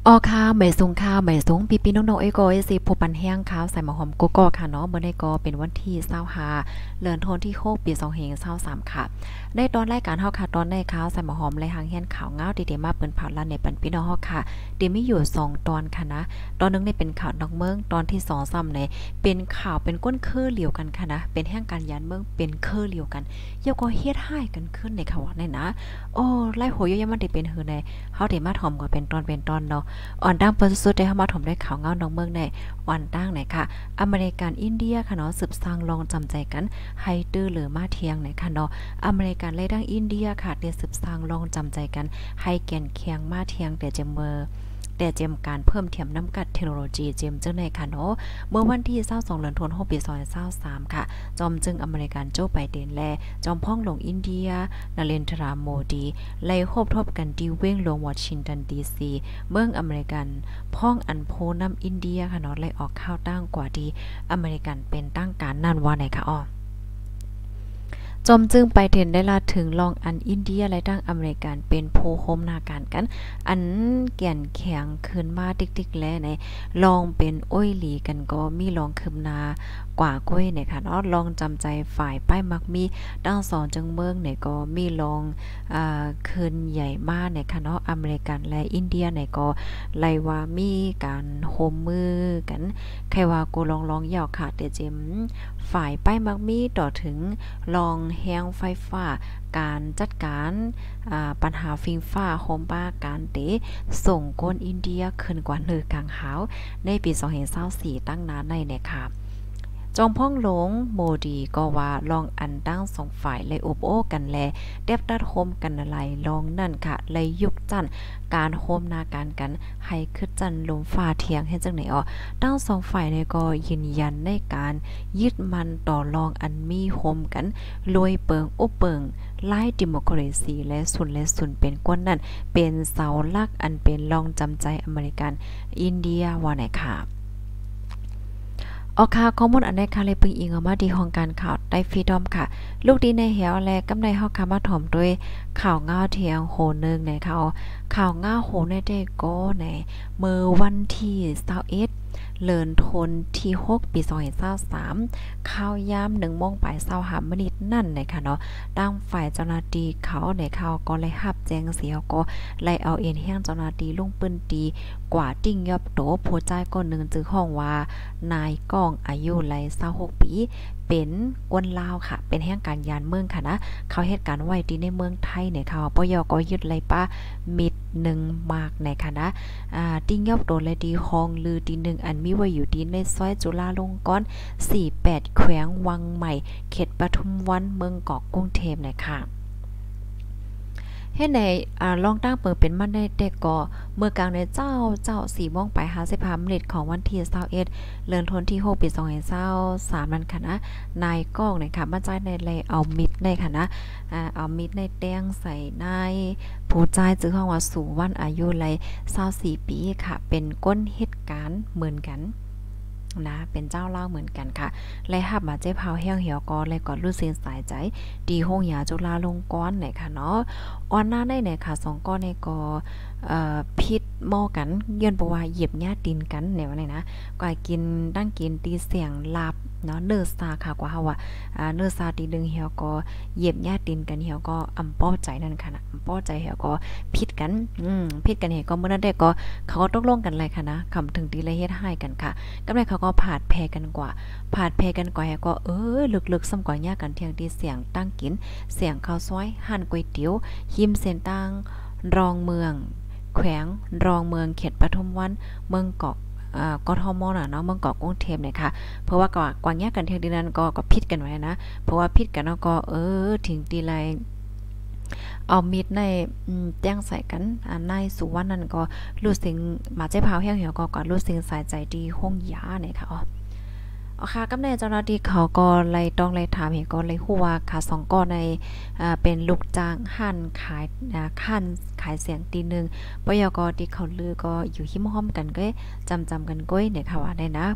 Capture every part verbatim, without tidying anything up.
ออค่ะไม่สูงค่ะไม่สูงปีๆน้องๆเอ้ยก็ไอ้สิผู้ปันแห้งข้าวใส่หมะหอมโกโก้ค่ะเนาะเมื่อได้ก็เป็นวันที่ยี่สิบห้าเดือนธันวาคมที่หกปีสองพันยี่สิบสามค่ะได้ตอนรายการเฮาค่ะตอนได้ข้าวใส่หมะหอมและหางแฮนข่าวเงาดีๆมาเปิ้นเผาลั่นในปันพี่น้องเฮาค่ะเดี๋ยวมีอยู่สองตอนค่ะนะตอนนึงนี่เป็นข่าวนอกเมืองตอนที่สองซ้ำในเป็นข่าวเป็นก้นคือเหลียวกันค่ะนะเป็นแห่งการยานเมืองเป็นคือเหลียวกันเยาก็เฮ็ดให้กันขึ้นในข่าวว่าในนะโอ้ไล่โหยยมันได้เป็นหือในเฮาได้มาถ่อมก็เป็นตอนเป็นตอนเนาะ อ่อนตั้งเปิ้นสุดๆได้เข้ามาถมได้ข่าวเงาน้องเมืองในอ่อนตั้งไหนค่ะอเมริกันอินเดียค่ะเนาะสืบสร้างลองจำใจกันให้ตื้อหรือมาเทียงไหนค่ะเนาะอเมริกันและดังอินเดียค่ะเดี๋ยวสืบสร้างลองจำใจกันให้แก่นเคียงมาเทียงแต่จะเมอแต่เจมการเพิ่มเทียมน้ำกัดเทคโนโลยีเจมจึงในค่ะเนาะเมื่อวันที่ยี่สิบสองเดือนธันวาคมปีสองพันยี่สิบสามค่ะจอมจึงอเมริกันโจไบเดนและจอมพ่องลงอินเดียนาเรนทราโมดีไล่คบทบกันดีเว้งลงวอชิงตันดีซีเมืองอเมริกันพ่องอันโพนำอินเดียค่ะเนาะไล่ออกข้าวตั้งกว่าดีอเมริกันเป็นตั้งการนั่นว่าไหนค่ะอ้อจอมจึงไปเทนได้ลาถึงลองอันอินเดียและตั้งอเมริกันเป็นโพโฮมนาการกันอันแก่นแข็งขึ้นมาติ๊กๆแลในลองเป็นอ้อยหลีกันก็มีลองคืมนากว่าก้อยเนี่ยค่ะเนาะลองจำใจฝ่ายป้ายมักมีตั้งสองจังเมืองเนี่ยก็มีลองอ่าคืนใหญ่มากเนี่ยค่ะเนาะอเมริกันและอินเดียเนี่ยก็ไล่ว่ามีการโฮมมือกันใครว่ากูลองลองยาวค่ะเดี๋ยวเจมฝ่ายป้ายมักมีต่อถึงลองแฮงไฟฟ้าการจัดการปัญหาฟิงฟ้าโฮมบ้าการเตส่งก้นอินเดียขึ้นกว่าเนือกลางหาวในปีสองพันยี่สิบสี่ตั้งนานในเนี่ยค่ะจอมพ่องหลงโมดีก็ว่าลองอันตั้งสองฝ่ายเลยอบโอ้กันแลเดบดัดโฮมกันอะไรลองนั่นค่ะเลยยุกจันการโฮมนาการกันให้คึดจันลมฟ้าเทียงให้จังไหนอ๋อตั้งสองฝ่ายเนี่ยก็ยืนยันในการยึดมันต่อรองอันมีโฮมกันรวยเปิงอุเปิงไล่ดิโมคราซีและสุนและสุนเป็นก้นนั่นเป็นเสาหลักอันเป็นรองจำใจอเมริกันอินเดียว่าไหนค่ะออค่ะข้อมูลอันใดค่ะเลยปึงอิงออกมาดีของการข่าวได้ฟรีดอมค่ะลูกดีในเหวและกำไรเฮาค่ะมาถ่อมด้วยข่าวง่าวเทียงโหนึงในข่าวข่าวง่าวโหในได้ก็ในเมื่อวันที่ยี่สิบเอ็ดเลินทนที่หกปีสองพันยี่สิบสามข่าวยามหนึ่งโมงปลายยี่สิบห้านาทีนั่นในค่ะเนาะตั้งฝ่ายเจ้าหน้าที่เขาในข่าวก็เลยรับแจ้งเสียก็ไล่เอาเอ็นแห่งเจ้าหน้าที่ลงปืนตีกว่าติ้งยอบโตผู้จ่ายก็นึงจึงห้องว่านายก้องอายุไล่ยี่สิบหกปีเป็นกวนลาวค่ะเป็นแห่งการยานเมืองค่ะนะเขาเหตุการณ์ไว้ที่ในเมืองไทยเนี่ยค่ะปยก็ยึดไล่ป้ามิดหนึ่งมากในค่ะนะอ่าติ้งยอบโตและดีห้องลือที่หนึ่งอันมีไว้อยู่ที่ในซอยจุฬาลงกรณ์สี่สิบแปดแขวงวังใหม่เขตปทุมวันเมืองเกาะกรุงเทพนะคะเฮ็ดในอ่าลองตั้งเปิดเป็นมันได้แต่ก็เมื่อกลางในเจ้าเจ้าสี่โมงไปห้าสิบห้านาทีของวันที่ยี่สิบเอ็ดเดือนธันวาคมที่หกปีสองพันยี่สิบสามนั้นค่ะนะนายก้องเนี่ยค่ะมาจ่ายในเลยเอามิดในค่ะนะอ่าเอามิดในแต้งใส่นายผู้จ่ายจื้อห้องว่าสูงวันอายุเลยยี่สิบสี่ปีค่ะเป็นก้นเหตุการณ์เหมือนกันนะเป็นเจ้าเล่าเหมือนกันค่ะและหับมาเจ๊พาวแห้งเหี่ยวก็เลยก่อนรู้เสียงสายใจดีห้องยาจุฬาลงกรณ์ไหนค่ะเนาะออนหน้าได้ไหนค่ะสองก้อนในก็เอ่อพิษหม้อกันเยื่อนบ่ว่าเหยียบหญ้าดินกันแนวไหนนะก็กินตั้งกินตีเสียงลาบเนาะเนื้อซาค่ะกว่าเฮาว่าอ่าเนื้อซาตีดึงเหี่ยวก็เหยียบหญ้าดินกันเหี่ยวก็อำป้อใจนั่นค่ะนะอำป้อใจเหี่ยวก็พิษกันอืมพิษกันเหี่ยวก็มื้อนั้นได้ก็เขาก็ตกลงกันเลยค่ะนะคำถึงตีเลยเฮ็ดให้กันค่ะกำไรเขาก็ผาดแพกันกว่าผาดแพกันกว่าก็เออลึกๆซ้ำกว่าหญ้ากันเที่ยงที่เสียงตั้งกินเสียงข้าวซอยหั่นก๋วยเตี๋ยวหิมเส้นตั้งรองเมืองแขวงรองเมืองเขตปทุมวันเมืองเกาะอ่ากทมน่ะเนาะเมืองเกาะกรุงเทพเนี่ยค่ะเพราะว่ากว่ากว่าแยกกันเที่ยงดีนั้นก็ก็ผิดกันไว้นะเพราะว่าผิดกันแล้วก็เออถึงตีไรเอามีดในแจ้งใส่กันอ่านายสุวรรณนั่นก็รู้สึกมาเจ้าพาวแห้งเหี่ยวก็ก็รู้สึกสายใจดีห้องยาเนี่ยค่ะอ๋ออ๋อค่ะกำเนิดเจ้าหน้าที่เขาก็ไล่ต้องไล่ถามเห็นก็เลยฮู้ว่าค่ะสองก้อนในอ่าเป็นลูกจ้างหั่นขายอ่าคั่นขายเสียงตีนึงปยกที่เขาลือก็อยู่หิมห้อมกันก็จำๆกันก้อยเนี่ยค่ะว่าได้นะ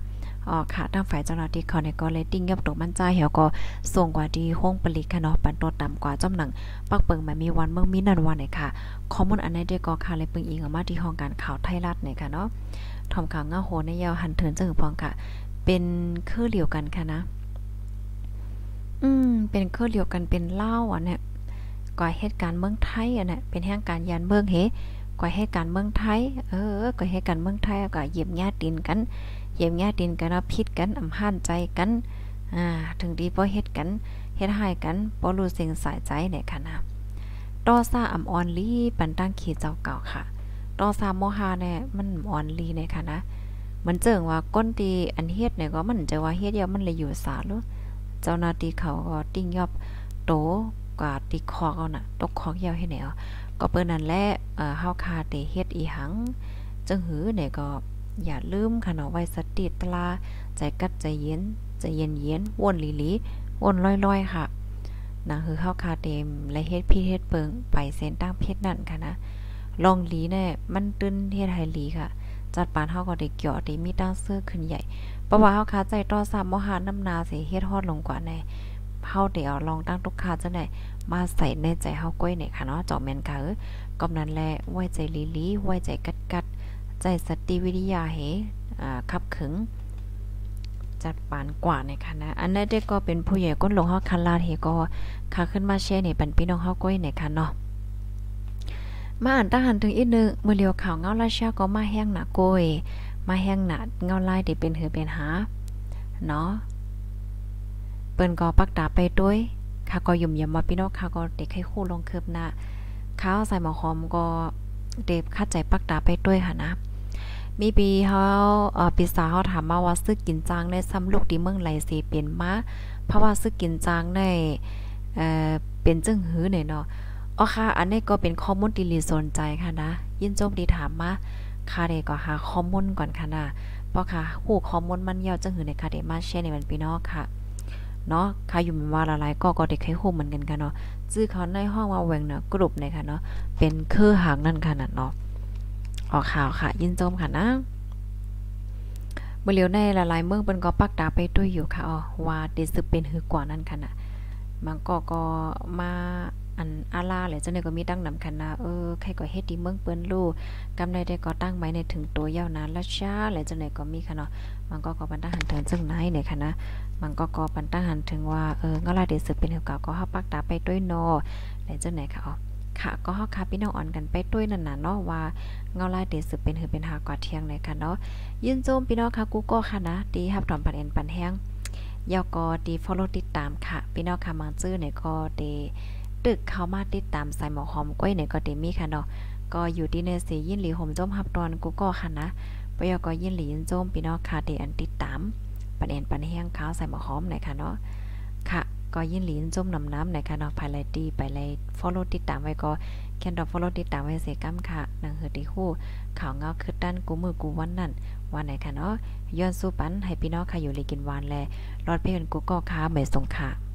อ๋อค่ะทางฝ่ายเจ้าหน้าที่เขาเนี่ยก็เลยติ้งยับตกมั่นใจเหี่ยวก็ส่งกว่าที่ห้องปลีกค่ะเนาะปันโตต่ำกว่าจำหนังปักเปิงมามีวันเมืองมีนันวันเนี่ยค่ะข้อมูลอันนี้ได้ก็ค่ะเลยเปิงอิงออกมาที่ห้องการข่าวไทยรัฐเนี่ยค่ะเนาะทอมข่าวเงาโหในยาวหันเถินจังพองค่ะเป็นคือเดียวกันค่ะนะอืมเป็นคือเดียวกันเป็นเล่าอ่ะเนี่ยก่อเหตุการณ์เมืองไทยอ่ะเนี่ยเป็นเหตุการณ์ยานเมืองเฮก่อเหตุการณ์เมืองไทยเออก่อเหตุการณ์เมืองไทยก็เหยียบญาติดินกันเหยียบญาติดินกันเนาะพิษกันอำหันใจกันอ่าถึงดีบ่เฮ็ดกันเฮ็ดให้กันบ่รู้เสียงสายใจเนี่ยค่ะนะต่อซ่าอำอ่อนลีปันตั้งขีเจ้าเก่าค่ะต่อซ่าโมหาเนี่ยมันอ่อนลีเนี่ยค่ะนะมันเจิงว่าก้นตีอันเฮ็ดเนี่ยก็มันจะว่าเฮ็ดเดียวมันเลยอยู่สาหรือเจ้าหน้าที่เขาก็ติ้งยอบโตกว่าติคอกเอาน่ะตกคอกยาวให้แนวก็เปิ้นนั่นแหละเอ่อเฮาคาเตเฮ็ดอีหังจังหือเนี่ยก็อย่าลืมค่ะเนาะไว้สติตลาใจกัดใจเย็นใจเย็นๆวนหลีๆวนลอยๆค่ะนะคือเฮาคาเต็มและเฮ็ดพี่เฮ็ดเปิงไปเส้นตั้งเพชรนั่นค่ะนะลองหลีแน่มันตื้นเฮ็ดให้หลีค่ะจัดปานเฮาก็ได้เกี่ยวได้มีตั้งเสื้อขึ้นใหญ่เพราะว่าเฮาคาใจต่อซ้ำบ่หาน้ำนาสิเฮ็ดฮอดลงกว่าแน่เฮาได้เอาลองตั้งทุกคาจังได๋มาใส่ในใจเฮาก้อยเนี่ยค่ะเนาะเจาะแม่นค่ะเออกำนั้นแลไว้ใจลีๆไว้ใจกัดๆใจสติวิทยาเหอ่าขับขึงจัดปานกว่าในค่ะนะอันนั้นได้ก็เป็นผู้ใหญ่ก้นหลวงเฮาคันลาดเฮก็ค่ะขึ้นมาแชร์นี่ปันพี่น้องเฮาก้อยเนี่ยค่ะเนาะมาอ่านตาหันถึงอีกนึงมื้อเลียวข่าวเงาราชาก็มาแห้งหนาโกยมาแห้งหนาเงาลายได้เป็นหือเป็นหาเนาะเปิ้นก็ปักตาไปด้วยค่ะก็ยุ่มยำว่าพี่น้องค่ะก็เด็กให้คู่ลงคืบหน้าข้าวใส่หมอหอมก็เด็บคัดใจปักตาไปด้วยค่ะนะมีปีเฮาเอ่อปีสาวเฮาถามมาว่าซึกกินจางได้ซ้ำลูกที่เมืองไหลสิเป็นมาเพราะว่าซึกกินจางได้เอ่อเป็นจึงหือเนี่ยเนาะอ๋อค่ะอันนี้ก็เป็นข้อมูลที่ลีสนใจค่ะนะยินโจมดีถามมาค่ะเดก็หาข้อมูลก่อนค่ะนะเพราะค่ะฮู้ข้อมูลมันยาวจึงหือในค่ะเดมาแชร์ในมันพี่น้องค่ะเนาะค่ะอยู่มันว่าหลายๆก็ก็ได้เคยฮู้เหมือนกันค่ะเนาะชื่อเขาในห้องว่าแหวงเนาะกลุ่มเนี่ยค่ะเนาะเป็นคือหางนั่นค่ะน่ะเนาะออกข่าวค่ะยินโจมค่ะนะเมื่อเลียวในหลายๆเมืองเปิ้นก็ปักตาไปด้วยอยู่ค่ะอ๋อว่าได้ซึกเป็นหือกว่านั้นค่ะน่ะมันก็ก็มาอันอาลาแหละจังได๋ก็มีตั้งนำคันนะเออใครก็เฮ็ดดีเมืองเปิ้นรู้กำไดได้ก็ตั้งไว้ในถึงตัวยาวนานและช้าแหละจังได๋ก็มีค่ะเนาะมันก็ก็ปันตั้งหันถึงซึ่งไหนเนี่ยค่ะนะมันก็ก็ปันตั้งหันถึงว่าเออเงาลายได้ซึกเป็นหือเก่าก็เฮาปักตาไปด้วยเนาะแล้วจังได๋ค่ะอ๋อค่ะก็เฮาค่ะพี่น้องอ่อนกันไปด้วยนั่นน่ะเนาะว่าเงาลายได้ซึกเป็นหือเป็นหากว่าเที่ยงเลยค่ะเนาะยินโจมพี่น้องค่ะกูก็ค่ะนะดีรับถอนปันเอ็นปันแห้งยอก็ดี follow ติดตามค่ะพี่น้องค่ะมาซื้อเนี่ยก็ดีตึกเข้ามาติดตามใส่หมอหอมก้อยเนี่ยก็เดมีค่ะเนาะก็อยู่ที่ในสียินหลีห่มโจมฮับตอนกูก็ค่ะนะปยก็ยินหลียินโจมพี่น้องค่ะเดอันติดตามปันเอ็นปันแห้งขาวใส่หมอหอมหน่อยค่ะเนาะค่ะก็ยินหลียินโจมนำน้ำหน่อยค่ะเนาะภายไลตีไปเลย follow ติดตามไว้ก็แคนดอ follow ติดตามไว้เสกัมค่ะนังเฮอติฮู้ข่าวเงาคือด้านกูมือกูวันนั่นวันไหนค่ะเนาะย้อนสู้ปันให้พี่น้องค่ะอยู่เลยกินวานแลรอดเพื่อนกูก็ค่ะไม่สงค่ะ